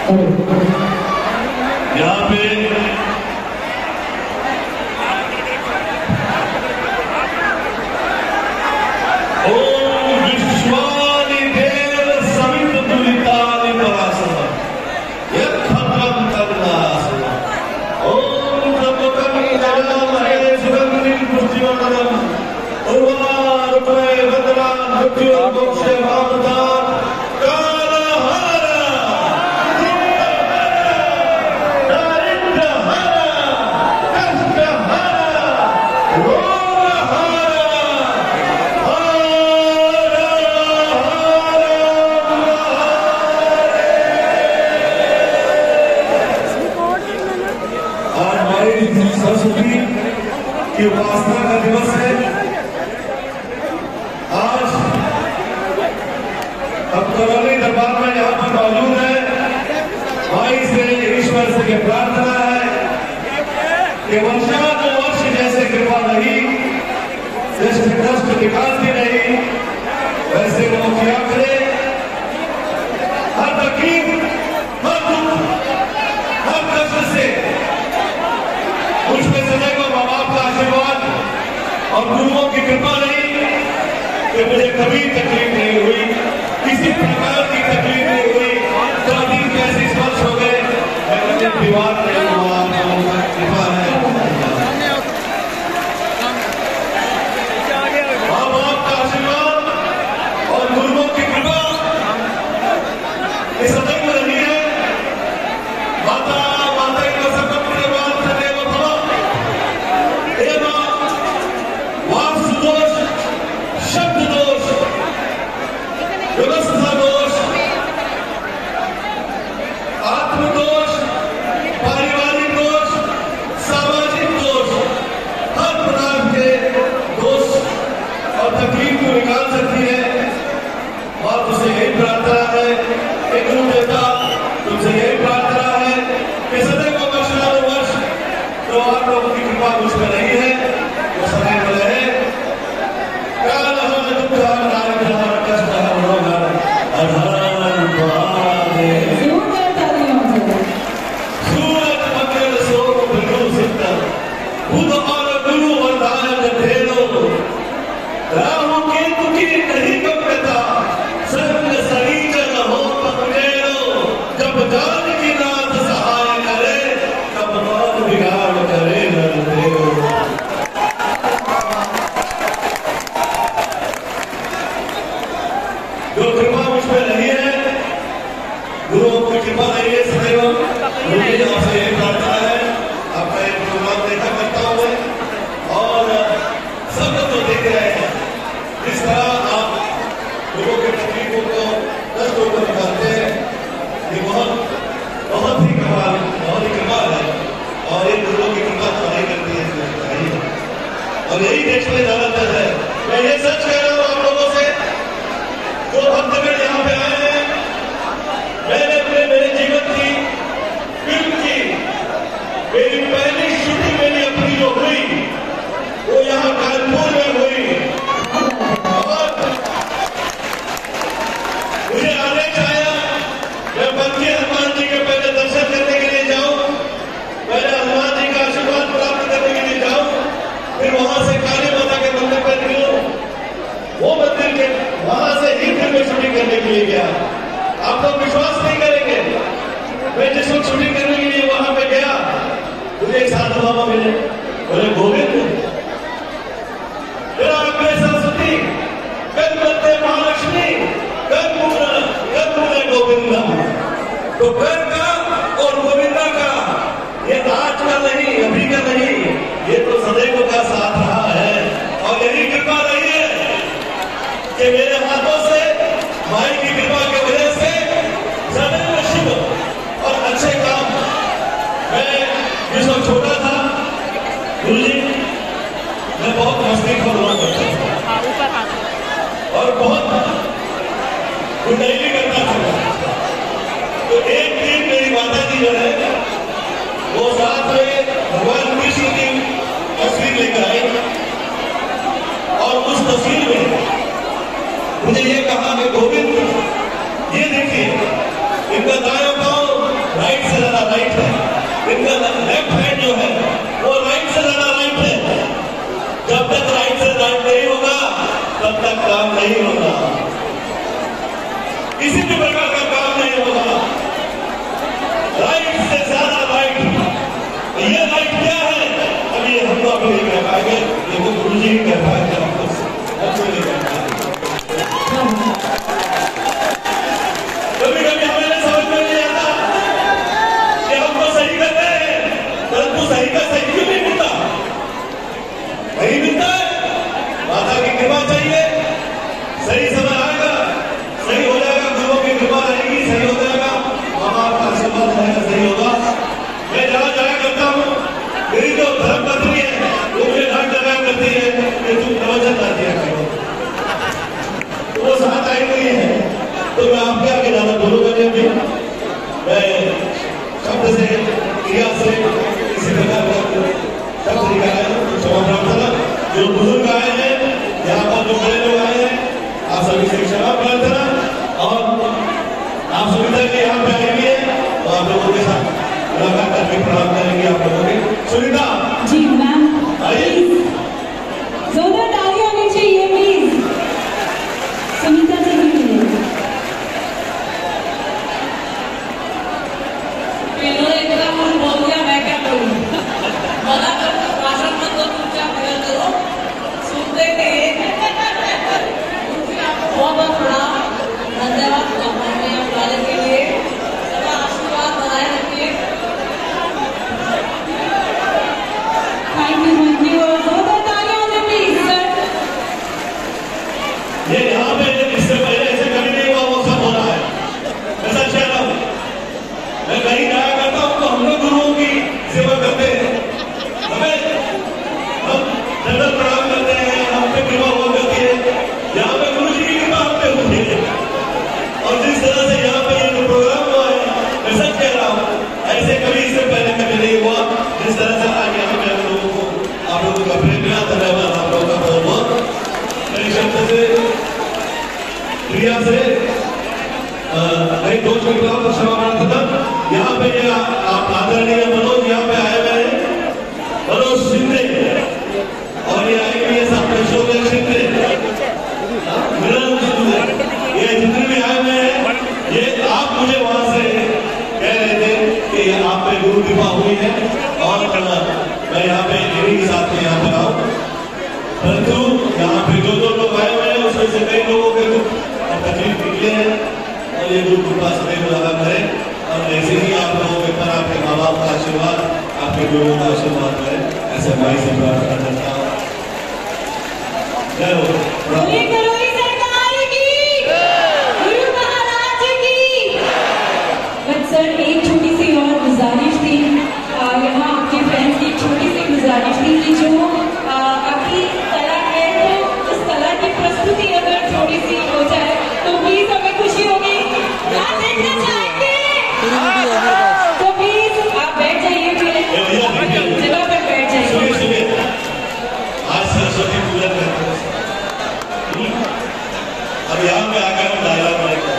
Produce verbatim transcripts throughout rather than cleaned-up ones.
यहाँ पे ओम विश्वानि देव समित दुरितानि परासर यत्थत्रं तन्नासर ओम त्र्यंबकं यजामहे सुगन्धिं पुष्टिवर्धनम् उर्वारुकमेव भद्रां मृत्युर्मोक्षमामृतात् सरस्वती की उपासना का दिवस है। आज हम करौली दरबार में यहाँ पर मौजूद है। भाई से ईश्वर से ये प्रार्थना है कि वर्षानुवर्ष जैसे कृपा नहीं, जैसे कष्ट दिखाती नहीं, वैसे वो क्या करे। हर तकलीफ, हर दुख, हर कष्ट से उसमें सदैव माँ बाप का आशीर्वाद और गुरुओं की कृपा नहीं कि मुझे कभी तकलीफ नहीं हुई, किसी प्रकार की तकलीफ नहीं हुई। तो दिन कैसे स्पर्श हो गए, मैं कभी विवाद नहीं हुआ, कृपा है। माँ बाप का आशीर्वाद और गुरुओं की कृपा ये सदैव रही है। माता माता का सबक दोष, शब्द दोष, व्यवस्था दोष, आत्म दोष, पारिवारिक दोष, सामाजिक दोष, हर प्रकार के दोष और तकलीफ को निकाल सकती है। और तुझसे यही प्रार्थना है कि गुरुदेवता, तुमसे यही प्रार्थना है कि सदैव वर्षानुवर्ष तो आप लोगों की कृपा मुझ पर नहीं है, वो सदैव रहे। जो कृपा मुझ पर नहीं है, गुरुओं की कृपा नहीं है, सदैव मुझे आपसे यही प्रार्थना है। आपका एक प्रोग्राम देखा करता हूँ मैं और सब लोग तो देख रहे हैं जिस तरह आप लोगों के तकलीफों को कष्टों को निकालते हैं। ये बहुत बहुत ही कमाल, बहुत ही कमाल है। और ये गुरुओं की कृपा तो नहीं करती है, और यही देश में ज्यादातर है। मैं ये सच कह रहा हूँ आप लोगों से, जो भक्तगण यहाँ पे आए हैं, मैंने अपने मेरे जीवन की फिल्म की मेरी पहली शूटिंग मेरी अपनी जो हुई वो यहाँ कानपुर में हुई। और मुझे आदेश आया मैं बंकी हनुमान जी के पहले दर्शन करने के लिए जाऊं, पहले हनुमान जी का आशीर्वाद प्राप्त करने के लिए जाऊं, फिर वहां से काली माता के मंदिर पर निकलूं। वो मंदिर के वहां से ही फिर मैं शूटिंग करने के लिए गया। आप लोग विश्वास नहीं करेंगे, मैं जिस वक्त शूटिंग करने के लिए वहां पे गया, मुझे एक साधु बाबा मिले, बोले गोविंद तेरा अग्नि सरस्वती, कल मध्य महालक्ष्मी, कल मूल कल मूल गोविंदम। तो कल का और गोविंदा का ये आज का नहीं, अभी का नहीं, ये तो सदैव का साथ रहा है। और यही कृपा रही है कि मेरे हाथों से माई की कृपा की वजह से सदैव शिव और अच्छे काम। मैं जिस वक्त छोटा था गुरुजी, मैं बहुत मस्ती खोर हुआ करता था और बहुत गुंडाई करता था। तो एक दिन मेरी माता जी जो है वो साथ में भगवान कृष्ण की तस्वीर लेकर आई और उस तस्वीर में मुझे ये कहा कि गोविंद ये देखिए इनका दाया पांव राइट से ज्यादा राइट है, इनका लेफ्ट हैंड जो है वो राइट से ज्यादा राइट है। जब तक राइट से राइट नहीं होगा तब तक काम नहीं होगा, किसी भी प्रकार का काम नहीं होगा। राइट से ज्यादा राइट, ये राइट क्या है अभी हम तो अभी नहीं कह पाएंगे, लेकिन गुरु जी कह पाएंगे, हमको हमको नहीं कह पाएंगे। कभी कभी हमें समझ में नहीं आता कि हम तो सही करते हैं, परंतु सही का सही क्यों नहीं मिलता? नहीं मिलता है, माता की कृपा चाहिए, सही समय आएगा, सही हो जाएगा, गुरुओं की कृपा रहेगी, सही हो जाएगा, माँ बाप का आशीर्वाद रहेगा, सही होगा। मैं जहाँ जाया करता हूँ, मेरी जो धर्म पत्नी है वो मुझे डांट लगाया करती है कि तुम प्रवचन ना दिया करो, वो साथ आई हुई है। तो मैं आपके आगे ज्यादा बोलूंगा नहीं, अभी मैं शब्द से क्रिया से इसी प्रकार शब्द निकाला है। क्षमा प्रार्थना, जो बुजुर्ग आए हैं यहाँ पर, जो बड़े लोग आए हैं, आप सभी से क्षमा प्रार्थना, और आप सुविधा के यहाँ पे आएंगे तो आप लोगों के साथ मुलाकात करके प्रणाम करेंगे आप लोगों की। सुविधा जी मैम, आइए जोरदार तालियां होनी चाहिए प्लीज। सुनीता जी भी मिले। इन्होंने इतना कुछ बोल दिया, मैं क्या बोलूं? मना करो, भाषण मत दो, चुपचाप बजा करो, सुनते नहीं। आपको बहुत बहुत प्रणाम, धन्यवाद हमें बुलाने के लिए, सबका आशीर्वाद बनाए रखिए। थैंक यू, थैंक यू, जोरदार तालियां होनी प्लीज सर। ये यहाँ पे इससे पहले ऐसे कभी नहीं हुआ, वो सब हो रहा है, मैं सच कह रहा हूँ। मैं कहीं जाया करता हूँ तो हम लोग गुरुओं की सेवा करते हैं, हमें हम दंडवत प्रणाम करते हैं, हम पे कृपा हुआ करती है, यहाँ पे गुरु जी की कृपा हम पे होती है। और जिस तरह से यहाँ पे ये जो प्रोग्राम हुआ है, मैं सच कह रहा हूँ, ऐसे कभी इससे पहले कभी नहीं हुआ, जिस तरह से आज यहाँ पे हम लोगों को, आप लोगों का प्रेम मिला, धन्यवाद आप लोगों का बहुत बहुत। मेरे शब्द से क्रिया से एक दोस्त मित्रों को क्षमा प्रार्थना। यहाँ पे आप आदरणीय मनोज यहाँ पे आए हुए हैं, मनोज शिंदे, और ये आए हुए साथ में शिंदे, ये जितने भी आए हुए हैं, ये आप मुझे वहां से कह रहे थे कि आप पे गुरु कृपा हुई है और मैं यहाँ पे इन्हीं के साथ में यहाँ पर आऊँ, परंतु यहाँ पे जो जो लोग आए हुए हैं उसमें से कई लोगों के तकलीफ निकले हैं, और ये गुरु कृपा सदैव लगा करें, और ऐसे ही आप लोगों के पर आपके माँ बाप का आशीर्वाद, आपके गुरुओं का आशीर्वाद करें, ऐसे भाई से प्रार्थना करता हूँ। जय हो। करोई सरकार की, गुरु महाराज की। बट सर एक छोटी सी और गुजारिश थी, यहाँ आपके फ्रेंड्स की छोटी सी गुजारिश थी कि जो आपकी कला है तो उस कला की प्रस्तुति अगर थोड़ी सी हो जाए तो प्लीज हमें खुशी होगी। आप देखना चाहेंगे तो प्लीज आप बैठ जाइए, जगह पर बैठ जाइए। आज सरस्वती पूजा करते हैं, अब यहाँ पे आकर हम डायलॉग बनेगा,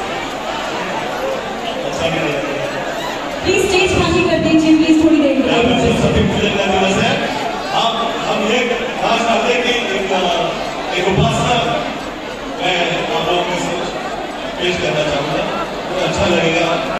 अच्छा नहीं लगेगा। प्लीज स्टेज खाली कर दीजिए प्लीज, थोड़ी देर यहाँ पे सरस्वती पूजा का दिवस है, हम हम ये खास करते कि एक एक उपासना मैं आप लोगों के साथ पेश करना चाहूँगा, तो अच्छा लगेगा।